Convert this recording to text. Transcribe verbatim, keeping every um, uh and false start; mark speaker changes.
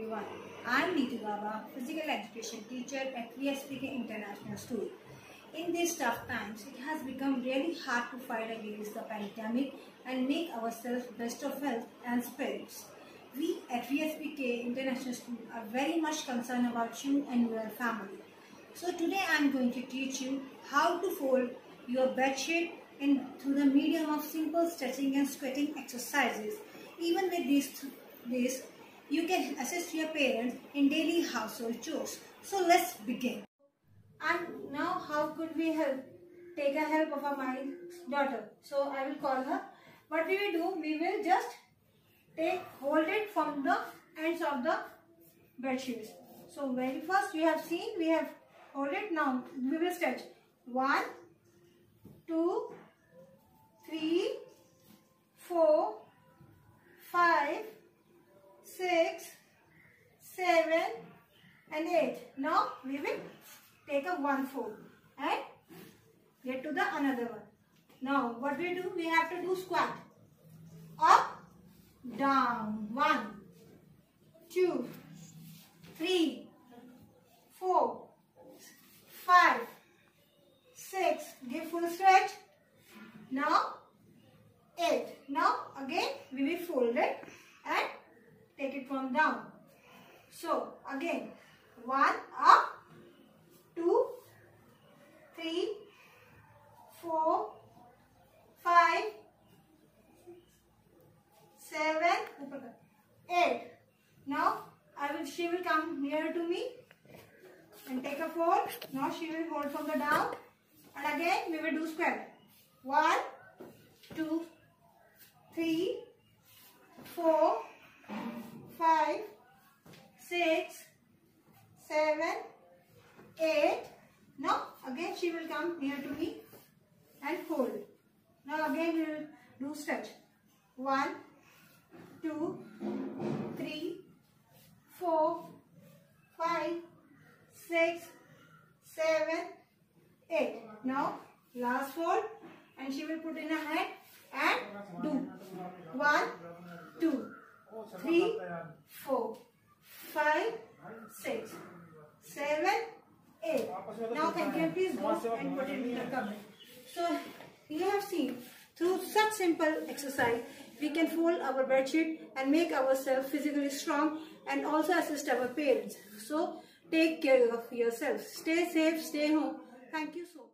Speaker 1: everyone. I am Neetu Baba, physical education teacher at V S P K International School. In these tough times, it has become really hard to fight against the pandemic and make ourselves best of health and spirits. We at V S P K International School are very much concerned about you and your family. So today I am going to teach you how to fold your bedsheet in through the medium of simple stretching and sweating exercises. Even with these, this, you can assist your parents in daily household chores. So let's begin. And now how could we help? Take a help of my daughter. So I will call her. What we will do, we will just take, hold it from the ends of the bed sheets. So very first we have seen, we have hold it. Now we will stretch. One, two, three, four, five, six, seven, and eight. Now we will take a one fold and get to the another one. Now what we do? We have to do squat. Up, down. One, two, three, four, five, six. Give full stretch. Now eight. Now again we will fold it and take it from down. So again, one up, two, three, four, five, seven, eight. Now I will. She will come near to me and take a fold. Now she will hold from the down, and again we will do square. One, two, three, four, five, six, seven, eight. Now again she will come near to me and hold. Now again we will do stretch. One, two, three, four, five, six, seven, eight. Now last fold, and she will put in a hand and do one, two, three, four, five, six, seven, eight. Now can you please go and put it in the cupboard. So you have seen, through such simple exercise, we can fold our bedsheet and make ourselves physically strong and also assist our parents. So take care of yourself. Stay safe, stay home. Thank you so much.